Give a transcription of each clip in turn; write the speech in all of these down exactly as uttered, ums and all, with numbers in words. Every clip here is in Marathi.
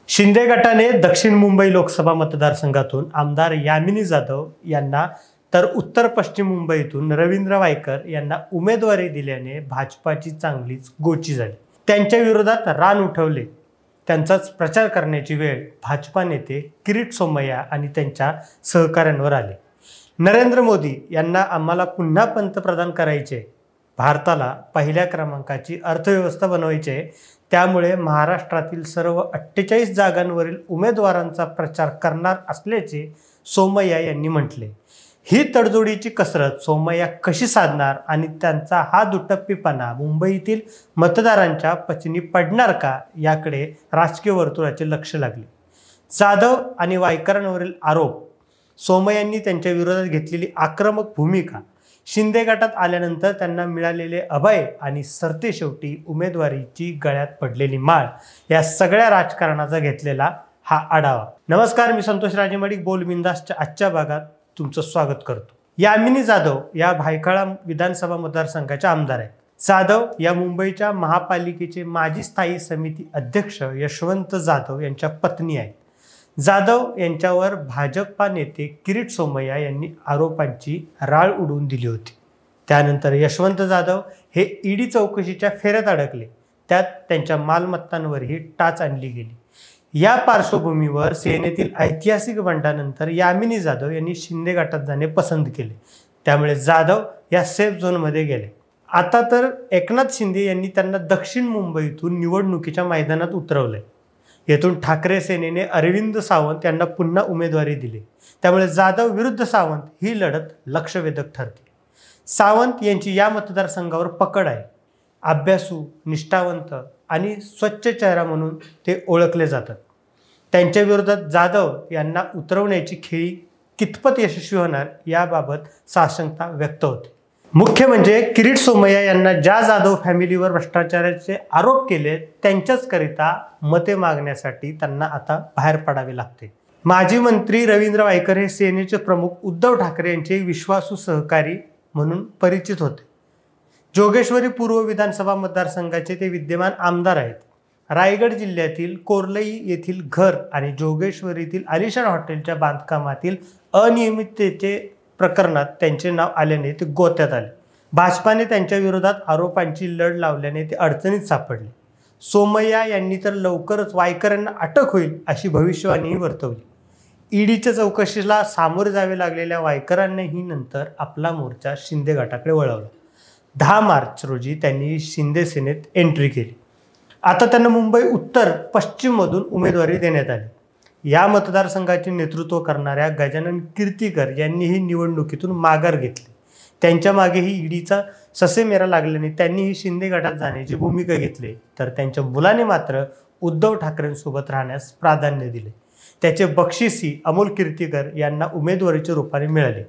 शिंदे गटाने दक्षिण मुंबई लोकसभा मतदारसंघातून आमदार यामिनी जाधव यांना तर उत्तर पश्चिम मुंबईतून रवींद्र वायकर यांना उमेदवारी दिल्याने भाजपाची चांगलीच गोची झाली। त्यांच्या विरोधात रान उठवले। त्यांचाच प्रचार करण्याची वेळ भाजपा नेते किरीट सोमय्या आणि त्यांच्या सहकाऱ्यांवर आली। नरेंद्र मोदी यांना आम्हाला पुन्हा पंतप्रधान करायचे, भारताला पहिल्या क्रमांकाची अर्थव्यवस्था बनवायचे, त्यामुळे महाराष्ट्रातील सर्व अठ्ठेचाळीस जागांवरील उमेदवारांचा प्रचार करणार असल्याचे सोमय्या यांनी म्हटले। ही तडजोडीची कसरत सोमय्या कशी साधणार आणि त्यांचा हा दुटप्पीपणा मुंबईतील मतदारांच्या पचनी पडणार का, याकडे राजकीय वर्तुळाचे लक्ष लागले। जाधव आणि वायकरांवरील आरोप, सोमय्यांनी त्यांच्या विरोधात घेतलेली आक्रमक भूमिका, शिंदे गटात आल्यानंतर त्यांना मिळालेले अभय आणि सरतेशेवटी उमेदवारीची गळ्यात पडलेली माळ, या सगळ्या राजकारणाचा घेतलेला हा आढावा। नमस्कार, मी संतोष राजेमडिक बोल बिंदासच्या आजच्या भागात तुमचं स्वागत करतो। यामिनी जाधव या भायखळा विधानसभा मतदारसंघाच्या आमदार आहेत। जाधव या मुंबईच्या महापालिकेचे माजी स्थायी समिती अध्यक्ष यशवंत जाधव यांच्या पत्नी आहेत। जाधव यांच्यावर भाजपा नेते किरीट सोमय्या यांनी आरोपांची राळ उडवून दिली होती। त्यानंतर यशवंत जाधव हे ईडी चौकशीच्या फेऱ्यात अडकले, त्यात त्यांच्या मालमत्तांवरही टाच आणली गेली। या पार्श्वभूमीवर सेनेतील ऐतिहासिक बंडानंतर यामिनी जाधव यांनी शिंदे गटात जाणे पसंत केले, त्यामुळे जाधव या सेफ झोनमध्ये गेले। आता तर एकनाथ शिंदे यांनी त्यांना दक्षिण मुंबईतून निवडणुकीच्या मैदानात उतरवले। येथून ठाकरे सेनेने अरविंद सावंत यांना पुन्हा उमेदवारी दिली, त्यामुळे जाधव विरुद्ध सावंत ही लढत लक्षवेधक ठरते। सावंत यांची या मतदारसंघावर पकड आहे। अभ्यासू, निष्ठावंत आणि स्वच्छ चेहरा म्हणून ते ओळखले जातात। त्यांच्या विरोधात जाधव यांना उतरवण्याची खेळी कितपत यशस्वी होणार याबाबत साशंकता व्यक्त होते। मुख्य म्हणजे किरीट सोमय्या यांना ज्या जाधव फॅमिलीवर भ्रष्टाचाराचे आरोप केले त्यांच्याच करिता मते मागण्यासाठी त्यांना आता बाहेर पडावे लागते। माजी मंत्री रवींद्र वायकर हे सेनेचे प्रमुख उद्धव ठाकरे यांचे विश्वासू सहकारी म्हणून परिचित होते। जोगेश्वरी पूर्व विधानसभा मतदारसंघाचे ते विद्यमान आमदार आहेत। रायगड जिल्ह्यातील कोर्लई येथील घर आणि जोगेश्वरीतील आलिशान हॉटेलच्या बांधकामातील अनियमिततेचे प्रकरणात त्यांचे नाव आल्याने ते गोत्यात आले। भाजपाने त्यांच्या विरोधात आरोपांची लढ लावल्याने ते अडचणीत सापडले। सोमय्या यांनी तर लवकरच वायकरांना अटक होईल अशी भविष्यवाणीही वर्तवली। ईडीच्या चौकशीला सामोरे जावे लागलेल्या वायकरांनीही नंतर आपला मोर्चा शिंदे गटाकडे वळवला। दहा मार्च रोजी त्यांनी शिंदे सेनेत एंट्री केली। आता त्यांना मुंबई उत्तर पश्चिम मधून उमेदवारी देण्यात आली। या मतदारसंघाचे नेतृत्व करणाऱ्या गजानन कीर्तीकर यांनीही निवडणुकीतून माघार घेतली। त्यांच्या मागेही ईडीचा ससेमेरा लागल्याने त्यांनीही शिंदे गटात जाण्याची भूमिका घेतली, तर त्यांच्या मुलाने मात्र उद्धव ठाकरेंसोबत राहण्यास प्राधान्य दिले। त्याचे बक्षीसही अमोल कीर्तीकर यांना उमेदवारीच्या रूपाने मिळाले।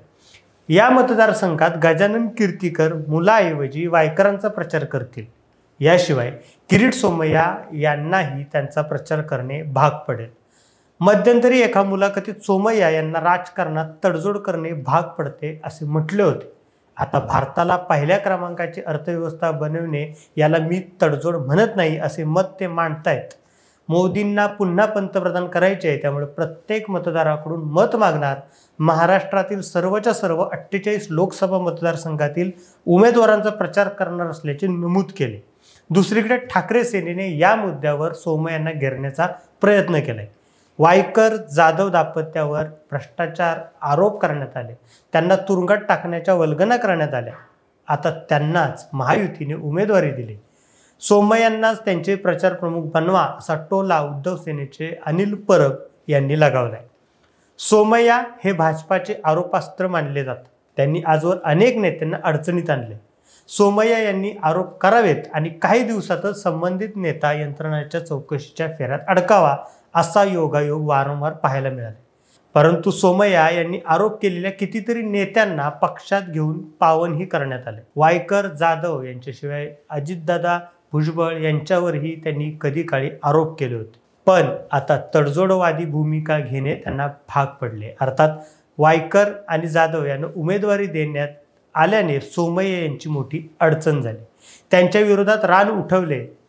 या मतदारसंघात गजानन कीर्तीकर मुलाऐवजी वायकरांचा प्रचार करतील। याशिवाय किरीट सोमय्या यांनाही त्यांचा प्रचार करणे भाग पडेल। मध्यंतरी एका मुलाखतीत सोमय्या यांना राजकारणात तडजोड करणे भाग पडते असे म्हटले होते। आता भारताला पहिल्या क्रमांकाची अर्थव्यवस्था बनवणे याला मी तडजोड म्हणत नाही असे मत ते मांडतायत। मोदींना पुन्हा पंतप्रधान करायचे आहे, त्यामुळे प्रत्येक मतदाराकडून मत मागणार, महाराष्ट्रातील सर्वच्या सर्व अठ्ठेचाळीस लोकसभा मतदारसंघातील उमेदवारांचा प्रचार करणार असल्याचे नमूद केले। दुसरीकडे ठाकरे सेनेने या मुद्द्यावर सोमय्यांना घेरण्याचा प्रयत्न केलाय। वायकर जाधव दाम्पत्यावर भ्रष्टाचार आरोप करण्यात आले, त्यांना तुरुंगात टाकण्याच्या वल्गना करण्यात आल्या। आता त्यांनाच महायुतीने उमेदवारी दिली। सोमय्यांनाच त्यांचे प्रचार प्रमुख बनवा असा टोला उद्धव सेनेचे अनिल परब यांनी लगावलाय। सोमय्या हे भाजपाचे आरोपास्त्र मानले जातात। त्यांनी आजवर अनेक नेत्यांना अडचणीत आणले। सोमय्या यांनी आरोप करावेत आणि काही दिवसातच संबंधित नेता यंत्रणाच्या चौकशीच्या फेऱ्यात अडकावा असा योगायोग वारंवार पाहायला मिळाला। परंतु सोमय्या यांनी आरोप केलेल्या कितीतरी नेत्यांना पक्षात घेऊन पावनही करण्यात आले। वायकर, जाधव यांच्याशिवाय अजितदादा भुजबळ यांच्यावरही त्यांनी कधी काळी आरोप केले होते, पण आता तडजोडवादी भूमिका घेणे त्यांना भाग पडले। अर्थात वायकर आणि जाधव यांना उमेदवारी देण्यात आल्याने सोमय्या यांची मोठी अडचण झाली। त्यांच्या विरोधात रान उठवले,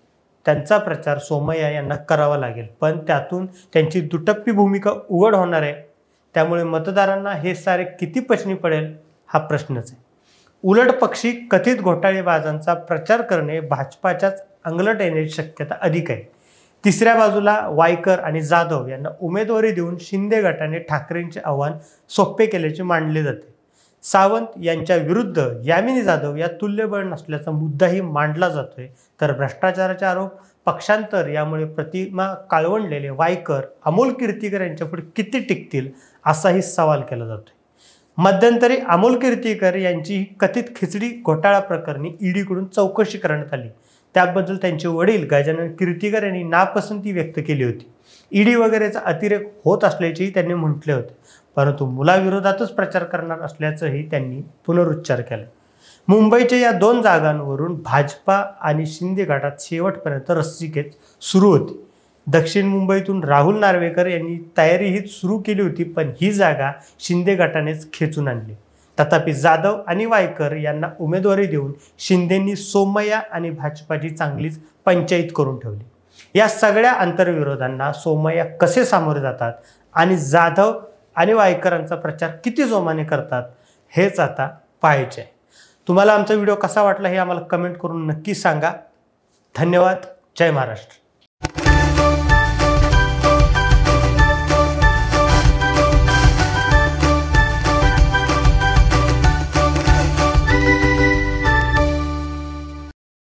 त्यांचा प्रचार सोमय्या यांना करावा लागेल, पण त्यातून त्यांची दुटप्पी भूमिका उघड होणार आहे। त्यामुळे मतदारांना हे सारे किती पचनी पडेल हा प्रश्नच आहे। उलट पक्षी कथित घोटाळेबाजांचा प्रचार करणे भाजपाच्याच अंगलट येण्याची शक्यता अधिक आहे। तिसऱ्या बाजूला वायकर आणि जाधव यांना उमेदवारी देऊन शिंदे गटाने ठाकरेंचे आव्हान सोपे केल्याचे मानले जाते। सावंत यांच्या विरुद्ध यामिनी जाधव या तुल्यबळ नसल्याचा मुद्दाही मांडला जातोय, तर भ्रष्टाचाराचे आरोप, पक्षांतर यामुळे प्रतिमा काळवंडलेले वायकर अमोल कीर्तीकर यांच्यापुढे किती टिकतील असाही सवाल केला जातोय। मध्यंतरी अमोल कीर्तीकर यांची कथित खिचडी घोटाळा प्रकरणी ईडीकडून चौकशी करण्यात आली। त्याबद्दल त्यांचे वडील गजानन कीर्तीकर यांनी नापसंती व्यक्त केली होती। ईडी वगैरेचा अतिरेक होत असल्याचेही त्यांनी म्हटले होते, परंतु मुलाविरोधातच प्रचार करणार असल्याचंही त्यांनी पुनरुच्चार केला। मुंबईच्या या दोन जागांवरून भाजपा आणि शिंदे गटात शेवटपर्यंत रस्सीखेच सुरू होती। दक्षिण मुंबईतून राहुल नार्वेकर यांनी तयारी ही सुरू केली होती, पण ही जागा शिंदे गटानेच खेचून आणली। तथापि जाधव आणि वायकर यांना उमेदवारी देऊन शिंदेंनी सोमय्या आणि भाजपाची चांगलीच पंचायत करून ठेवली। या सगळ्या आंतरविरोधांना सोमय्या कसे सामोरे जातात आणि जाधव आणि वायकरांचा प्रचार किती जोमाने करतात हेच आता पाहायचे आहे। तुम्हाला आमचा व्हिडिओ कसा वाटला हे आम्हाला कमेंट करून नक्की सांगा। धन्यवाद। जय महाराष्ट्र।